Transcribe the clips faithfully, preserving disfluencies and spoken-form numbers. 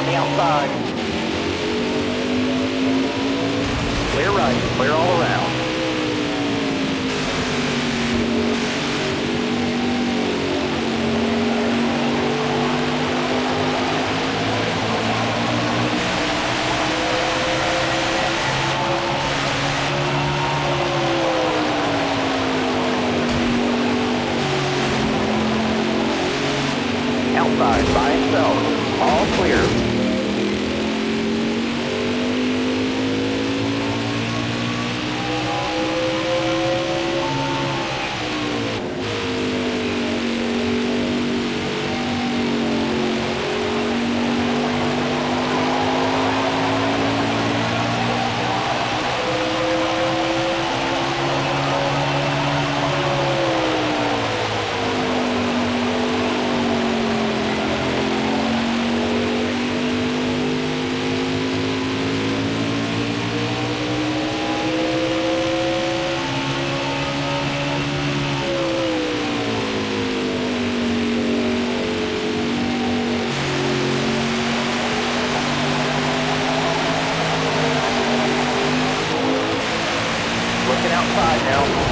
on the outside. Clear right, clear all around. Outside by himself, all clear. Looking outside now.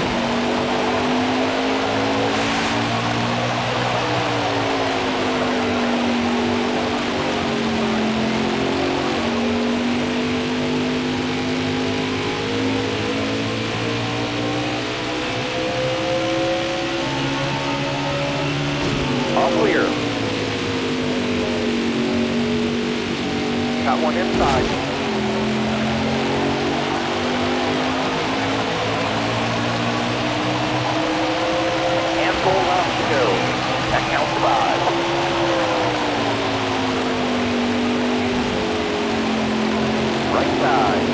All clear. Got one inside. Four laps to go. That counts five. Right side.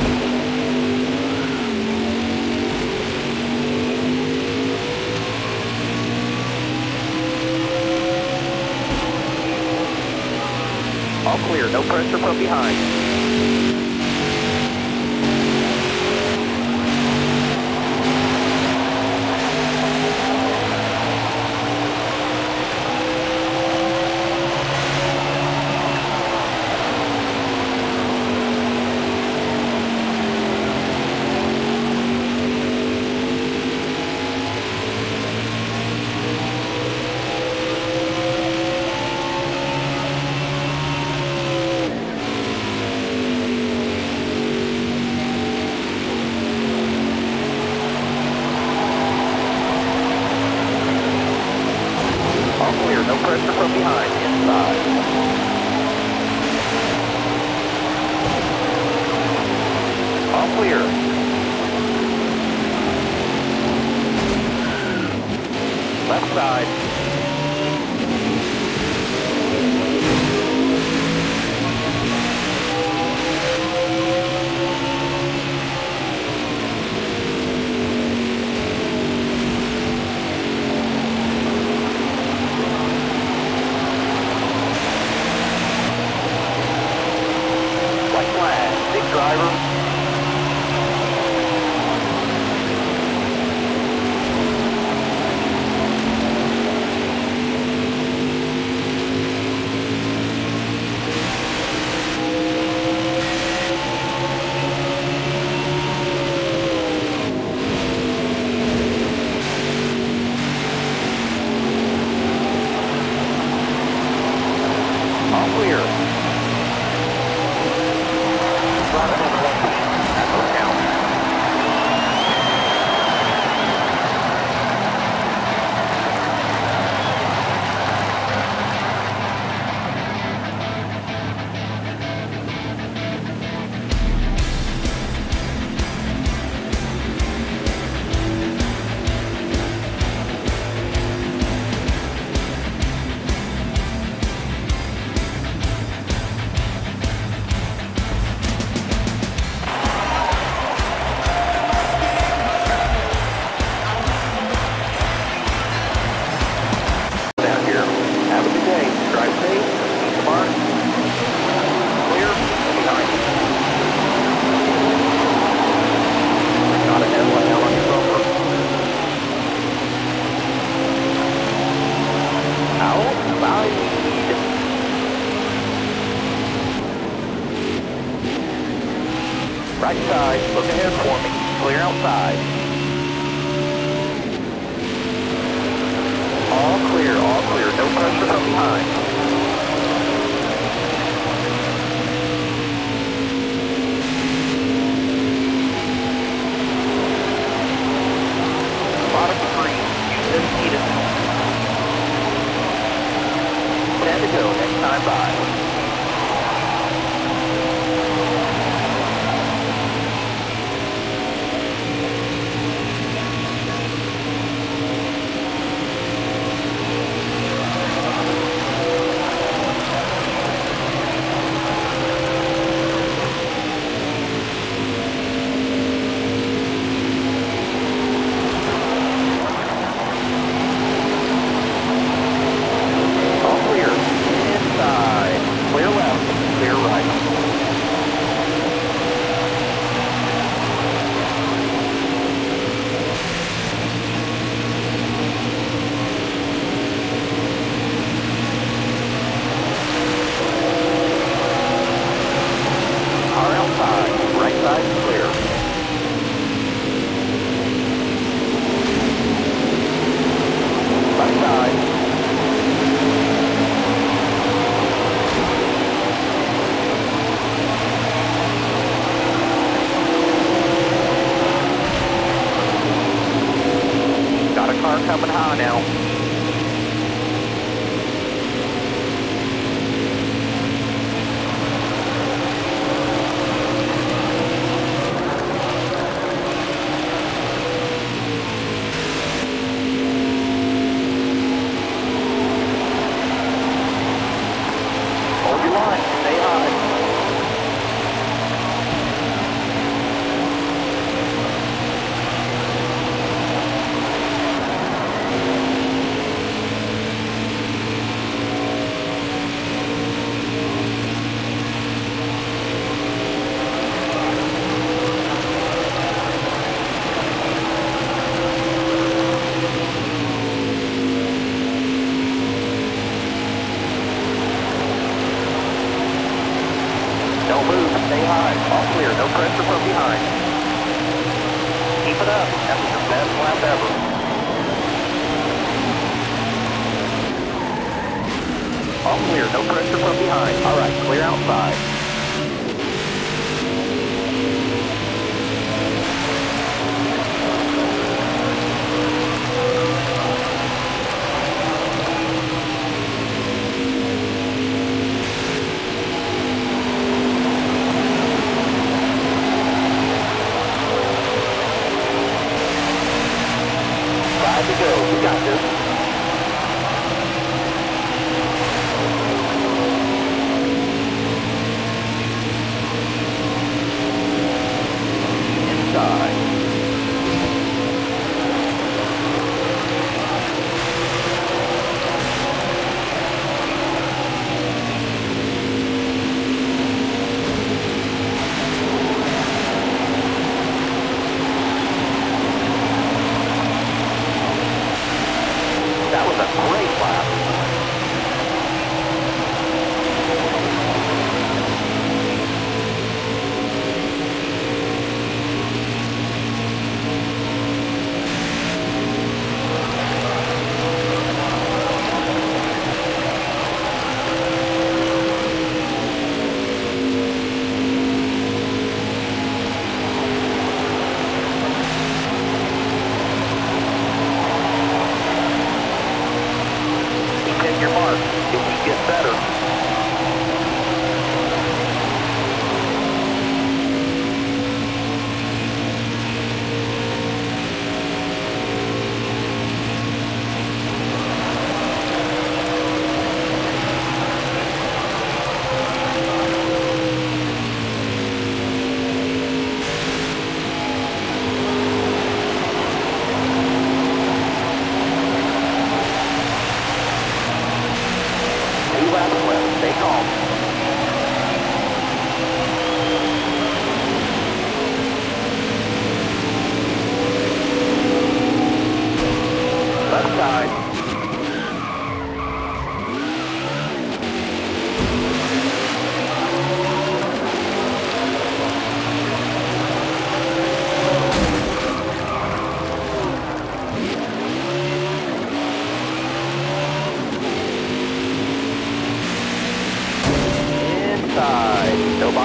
All clear, no pressure from behind. Right side, look ahead for me. Clear outside. All clear, all clear. No pressure from behind. Bottom three, Houston, Edison. ten to go, next time by. Coming high now. Hold your line, stay high. Don't move, stay high. All clear, no pressure from behind. Keep it up. That was your best lap ever. All clear, no pressure from behind. All right, clear outside. Five to go. We got this.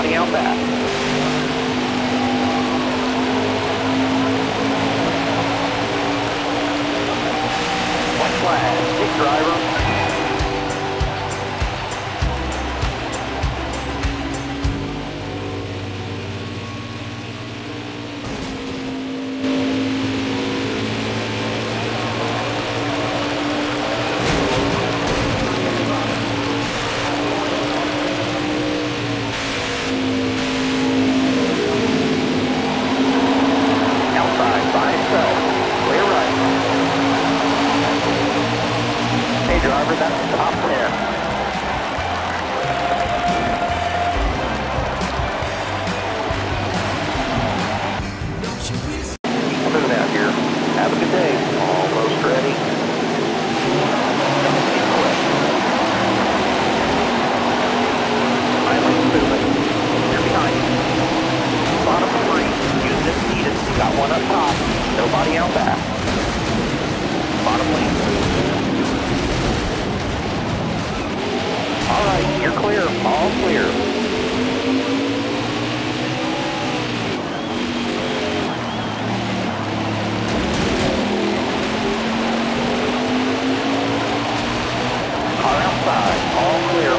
Nobody out back. White flag. Big driver. Driver, that's top ten. Keep moving out here. Have a good day. Almost ready. Island's moving. You're behind you. Bottom three. Use it needed. Got one up top. Nobody out back. Bottom lane. All right, you're clear. All clear. Car outside. All clear.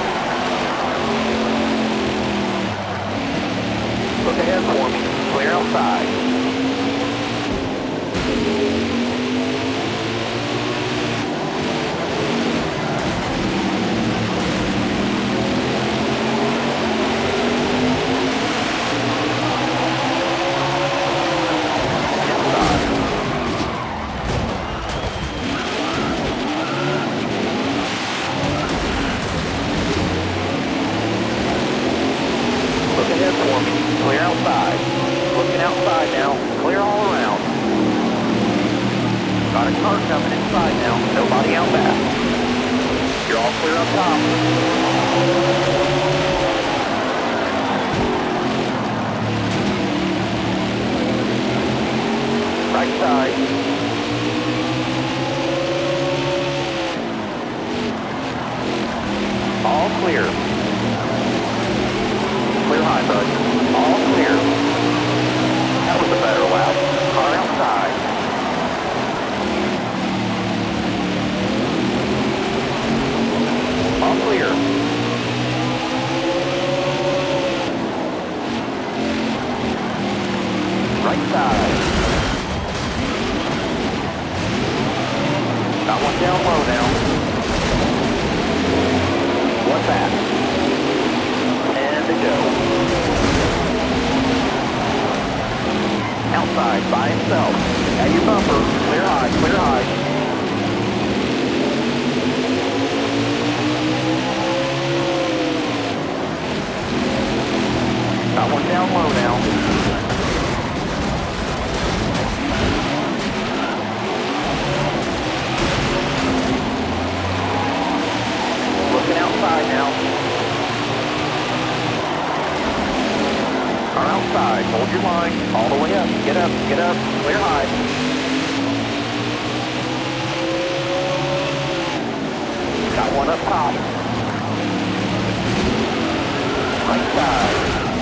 Look ahead for me. Clear outside. Clear outside. Looking outside now. Clear all around. Got a car coming inside now. Nobody out back. You're all clear up top. Right side. All clear. Clear high, bud. All clear. That was a better lap. Car outside. All clear. Right side. Got one down low now. One back. And to go. Outside, by himself. At your bumper. Clear high, clear high. Got one down low now. Looking outside now. Car outside, hold your line, all the way up, get up, get up, clear high. Got one up top. Right side.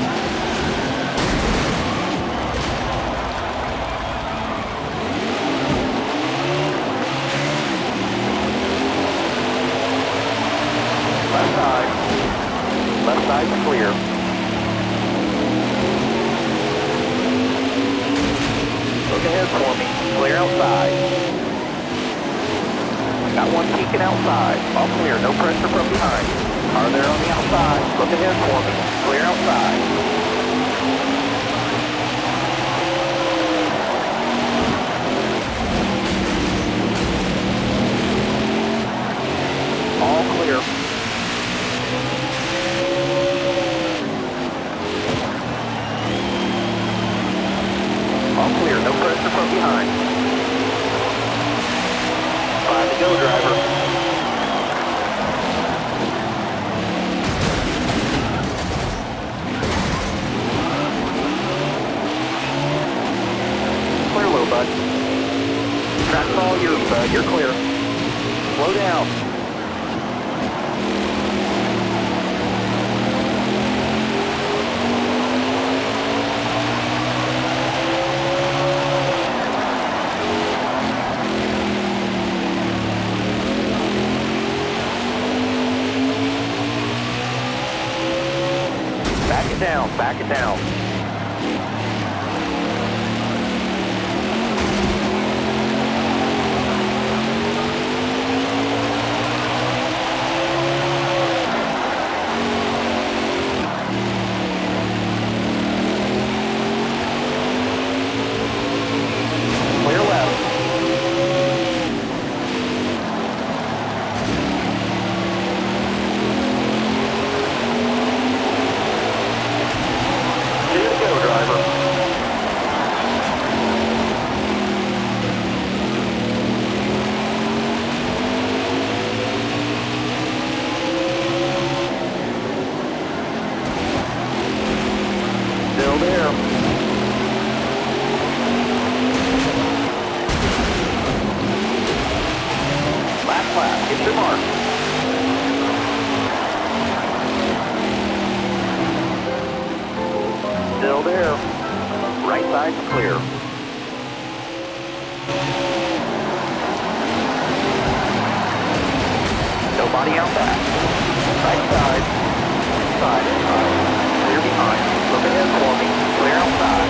Left side. Left side's clear. Look ahead for me. Clear outside. Got one peeking outside. All clear. No pressure from behind. Car there on the outside. Look ahead for me. Clear outside. All clear. All clear, no pressure from behind. Five to go, driver. Clear low, bud. Track's all yours, bud. You're clear. Slow down. Back it down, back it down. Clear left. Two to go, driver. Still there. Last lap, get your mark. Still there. Right side's clear. Nobody out back. Right side. Inside, inside. Clear behind. Look ahead for me. Clear outside.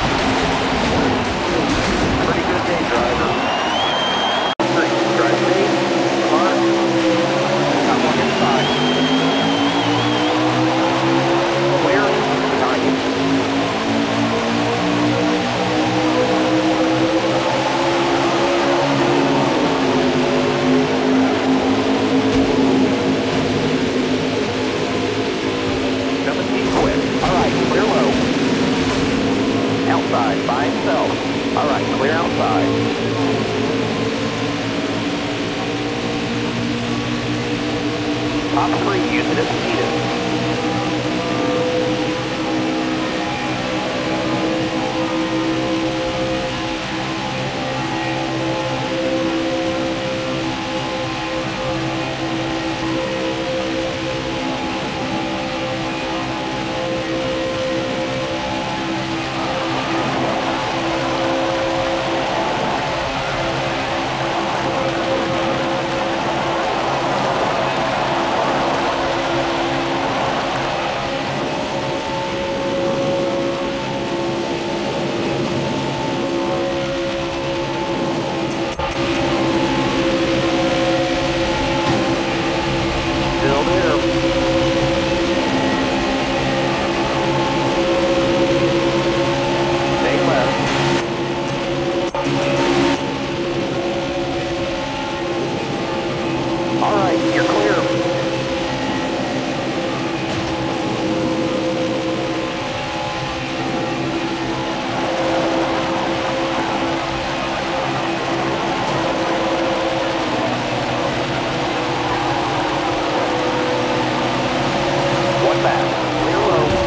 Pretty good day, driver. Three. Drive safe. Smart. Got one inside. Clear. Behind you. seventeen quick. Alright, clear low. Outside, by himself. Alright, clear outside. Top three, use it if needed. Still there. Stay left. All right, you're clear. One back. Clear low.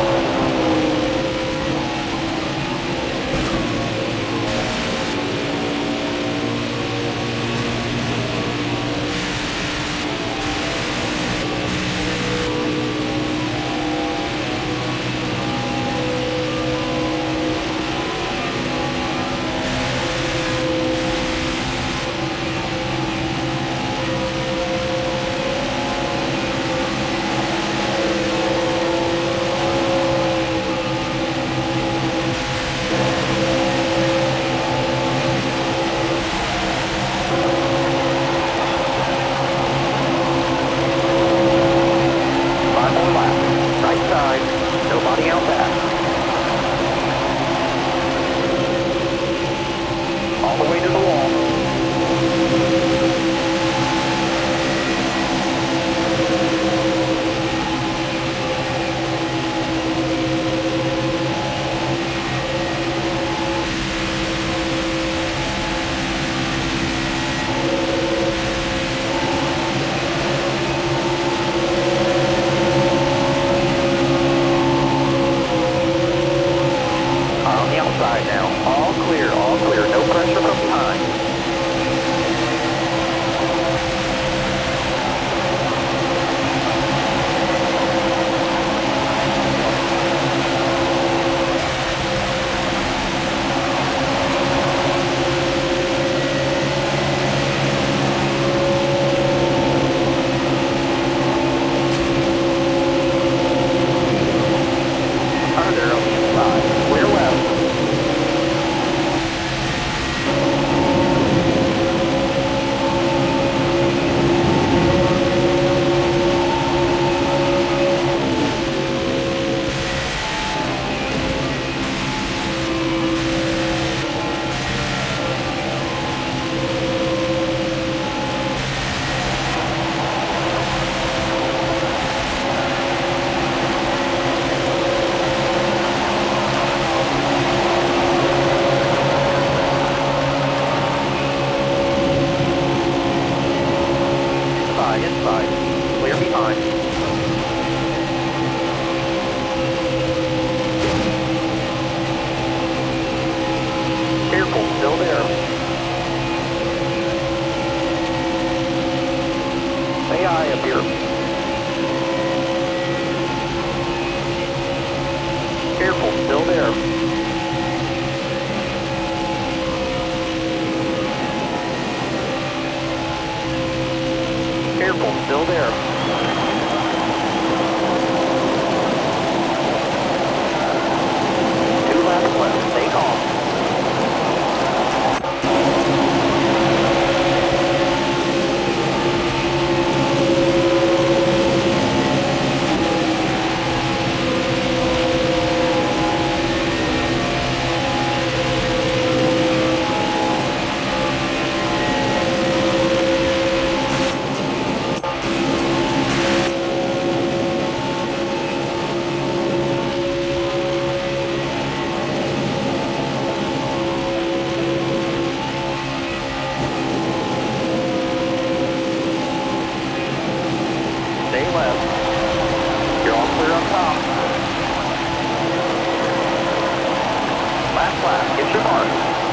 Five more laps. Right side. Nobody out back. All the way to the wall. On the outside now. All clear, all clear. No pressure from behind. clear up top. Last lap, get your mark.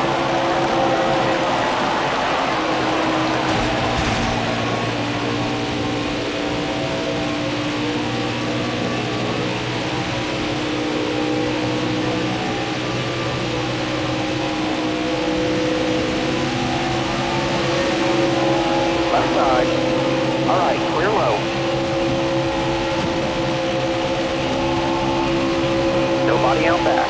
Left side. All right, clear low. Nobody out back.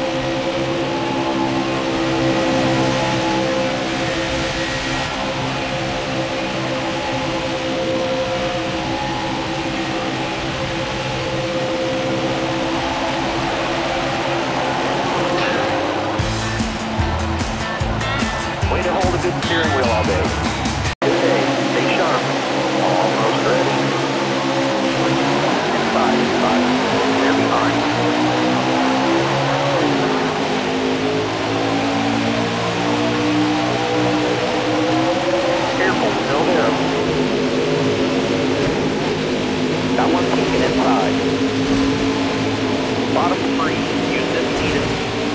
Way to hold a good steering wheel all day. Good day. Stay sharp. Almost ready. Inside, inside. They're behind. Careful, still there. Got one peeking inside. Bottom three. Use this needed.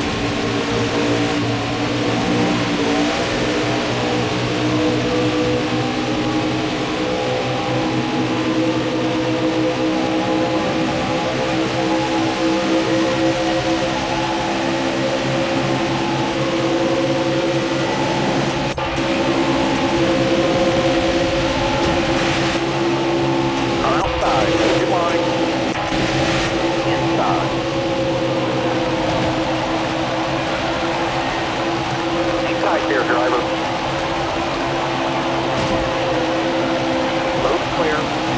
Here, driver. Load clear.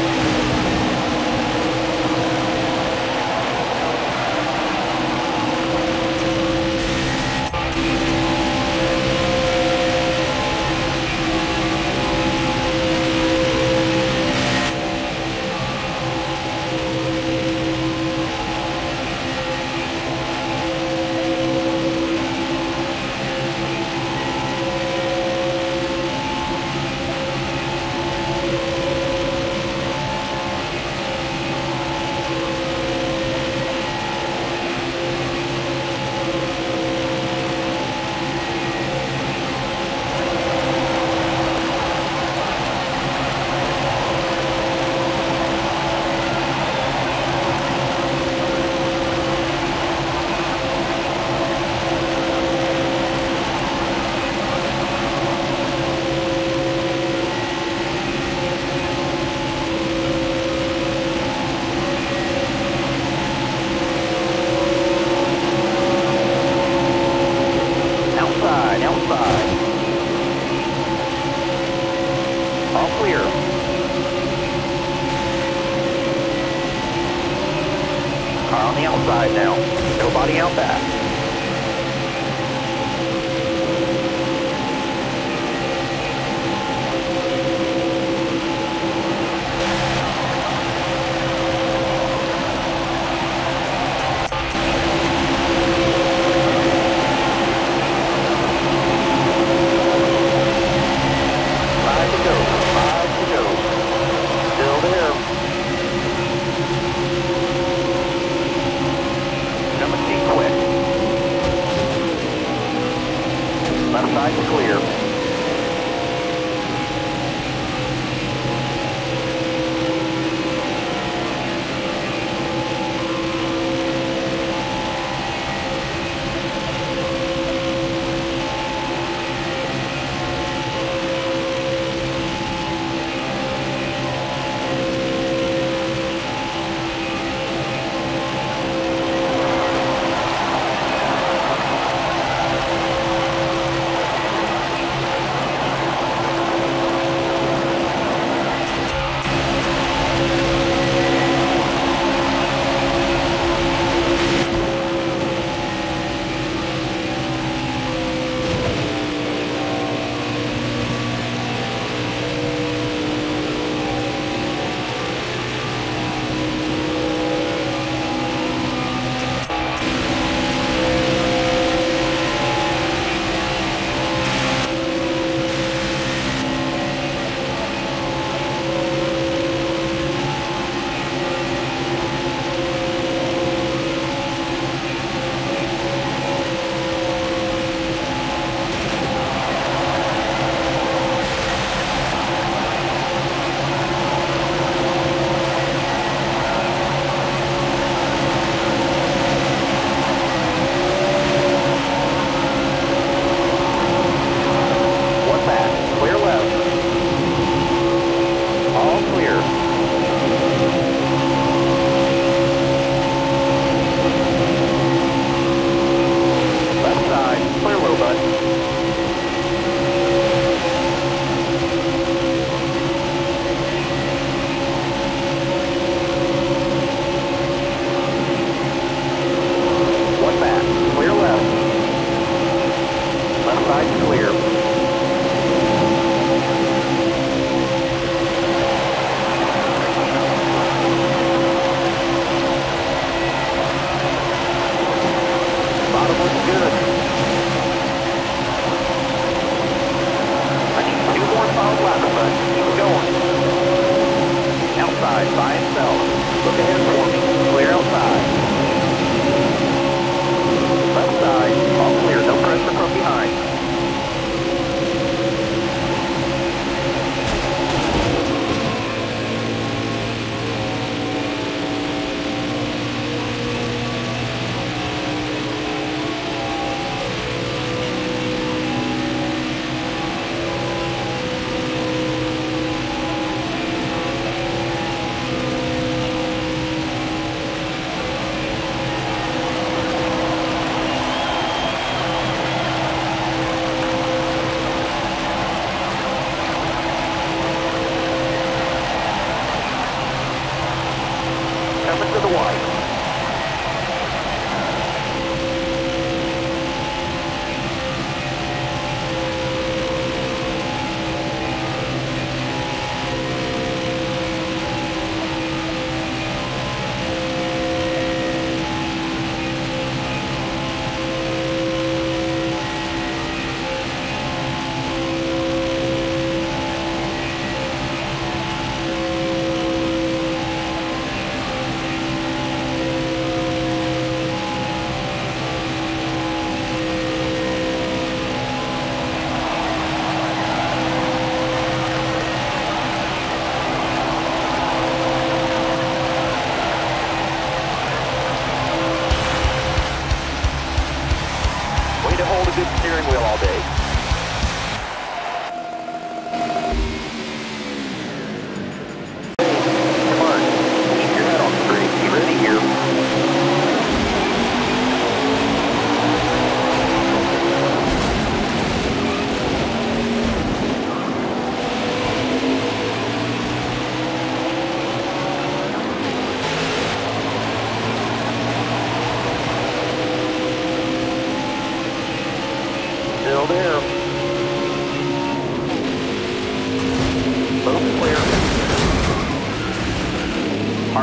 Outside. All clear. Car on the outside now. Nobody out back. Quick.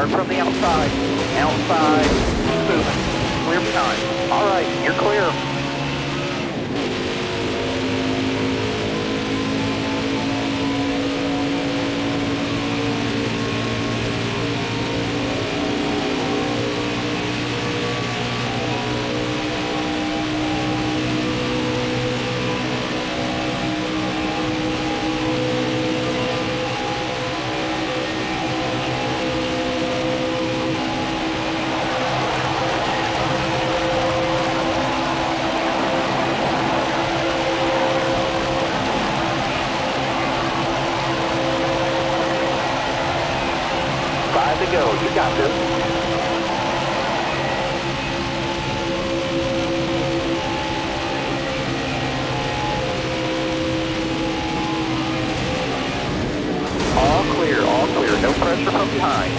from the outside. Outside. Moving. Clear behind. All right, you're clear. Five to go. You got this. All clear, all clear. No pressure from behind.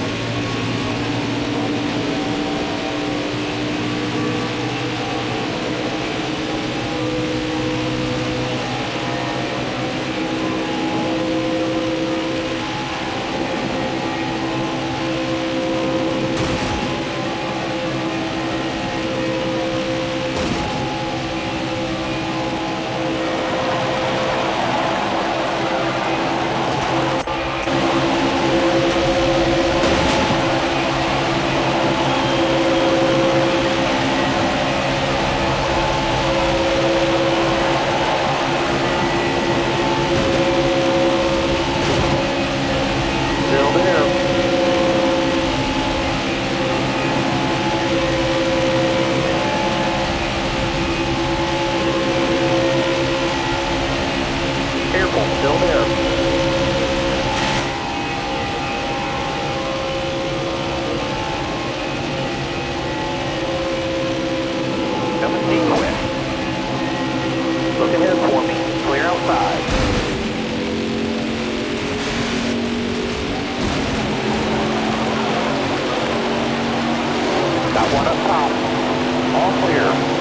Still there. Careful, still there. Coming sequence. Look ahead for me. Clear outside. Got one up top. All clear.